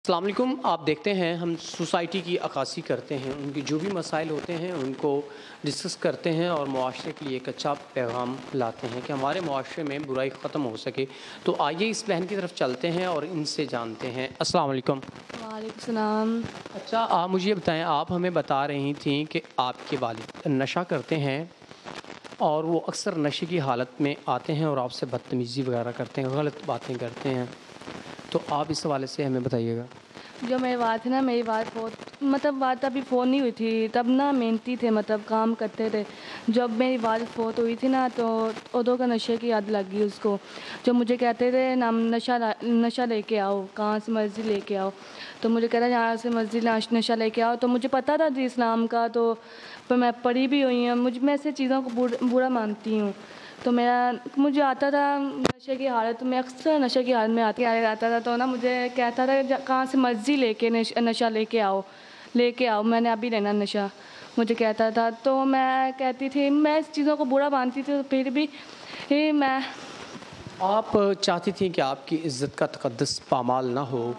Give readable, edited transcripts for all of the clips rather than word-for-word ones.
السلام علیکم۔ آپ دیکھتے ہیں ہم سوسائٹی کی عکاسی کرتے ہیں، ان کی جو بھی مسائل ہوتے ہیں ان کو ڈسکس کرتے ہیں اور معاشرے کے لیے ایک اچھا پیغام لاتے ہیں کہ ہمارے معاشرے میں برائی ختم ہو سکے۔ تو آئیے اس بہن کی طرف چلتے ہیں اور ان سے جانتے ہیں۔ السلام علیکم۔ وعلیکم السلام۔ اچھا، آپ مجھے یہ بتائیں، آپ ہمیں بتا رہی تھیں کہ آپ کے والد نشہ کرتے ہیں اور وہ اکثر نشے کی حالت میں آتے ہیں اور آپ سے بدتمیزی وغیرہ کرتے ہیں، غلط باتیں کرتے ہیں، تو آپ اس حوالے سے ہمیں بتائیے گا۔ جو میری والد تھی نا، میری والد بہت والد ابھی فون نہیں ہوئی تھی، تب نا محنتی تھے، کام کرتے تھے۔ جب میری والد فوت ہوئی تھی نا تو ادو کا نشے کی عادت لگ گئی اس کو۔ جو مجھے کہتے تھے نشہ لے کے آؤ، کہاں سے مرضی لے کے آؤ، تو مجھے کہتا یہاں سے مرضی نشہ لے کے آؤ، تو مجھے پتہ تھا جی اسلام کا، تو میں پڑھی بھی ہوئی ہوں، میں ایسے چیزوں کو برا مانتی ہوں۔ تو مجھے آتا تھا نشے کی حالت میں، اکثر نشے کی حالت میں آتا تھا، تو نا مجھے کہتا تھا کہاں سے مرضی لے کے نشہ لے کے آؤ، میں نے ابھی لینا نشہ، مجھے کہتا تھا۔ تو میں کہتی تھی، میں اس چیزوں کو برا مانتی تھی، پھر بھی میں آپ چاہتی تھیں کہ آپ کی عزت کا تقدس پامال نہ ہو۔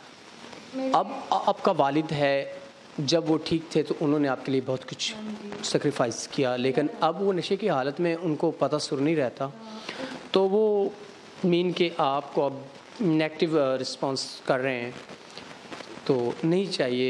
اب آپ کا والد ہے، جب وہ ٹھیک تھے تو انہوں نے آپ کے لیے بہت کچھ سیکریفائس کیا، لیکن اب وہ نشے کی حالت میں ان کو پتہ سر نہیں رہتا، تو وہ کہ آپ کو اب نیگیٹو رسپانس کر رہے ہیں، تو نہیں چاہیے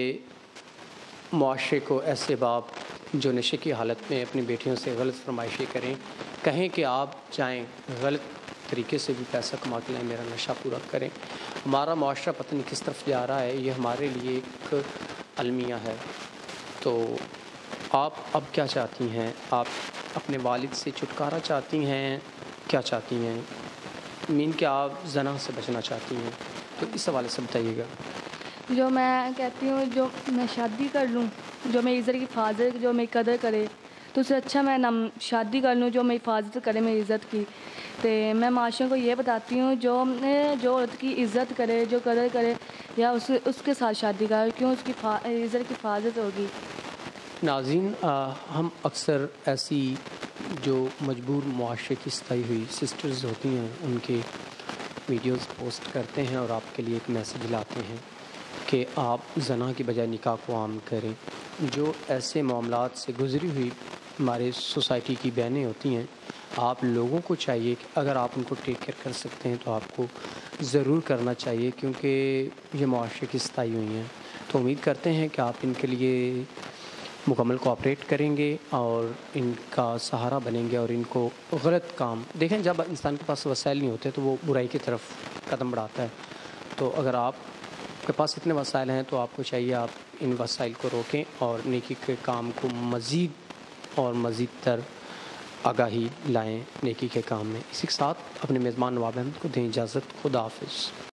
معاشرے کو ایسے باپ جو نشے کی حالت میں اپنی بیٹیوں سے غلط فرمائشیں کریں، کہیں کہ آپ جائیں غلط طریقے سے بھی پیسہ کما کے لائیں، میرا نشہ پورا کریں۔ ہمارا معاشرہ پتہ نہیں کس طرف جا رہا ہے، یہ ہمارے لیے ایک المیہ ہے۔ تو آپ اب کیا چاہتی ہیں؟ آپ اپنے والد سے چھٹکارا چاہتی ہیں؟ کیا چاہتی ہیں؟ کہ آپ زنا سے بچنا چاہتی ہیں، تو اس حوالے سے بتائیے گا۔ جو میں کہتی ہوں، جو میں شادی کر لوں، جو میری عزت کی حفاظت، جو میری قدر کرے، تو اس سے اچھا میں شادی کر لوں جو میری حفاظت کرے میری عزت کی۔ تو میں معاشرے کو یہ بتاتی ہوں، جو عورت کی عزت کرے، جو قدر کرے، یا اس کے ساتھ شادی کرے، کیوں اس کی عزت کی حفاظت ہوگی۔ ناظرین، ہم اکثر ایسی جو مجبور معاشرے کی ستائی ہوئی سسٹرز ہوتی ہیں ان کے ویڈیوز پوسٹ کرتے ہیں اور آپ کے لیے ایک میسیج لاتے ہیں کہ آپ زنا کی بجائے نکاح کو عام کریں۔ جو ایسے معاملات سے گزری ہوئی ہمارے سوسائٹی کی بہنیں ہوتی ہیں، آپ لوگوں کو چاہیے کہ اگر آپ ان کو ٹیک کیئر کر سکتے ہیں تو آپ کو ضرور کرنا چاہیے، کیونکہ یہ معاشرے کی ستائی ہوئی ہیں۔ تو امید کرتے ہیں کہ آپ ان کے لیے مکمل کوآپریٹ کریں گے اور ان کا سہارا بنیں گے، اور ان کو غلط کام دیکھیں، جب انسان کے پاس وسائل نہیں ہوتے تو وہ برائی کی طرف قدم بڑھاتا ہے۔ تو اگر آپ کے پاس اتنے وسائل ہیں تو آپ کو چاہیے آپ ان وسائل کو روکیں اور نیکی کے کام کو مزید اور مزید تر آگاہی لائیں نیکی کے کام میں۔ اسی کے ساتھ اپنے میزبان نواب احمد کو دیں اجازت۔ خدا حافظ۔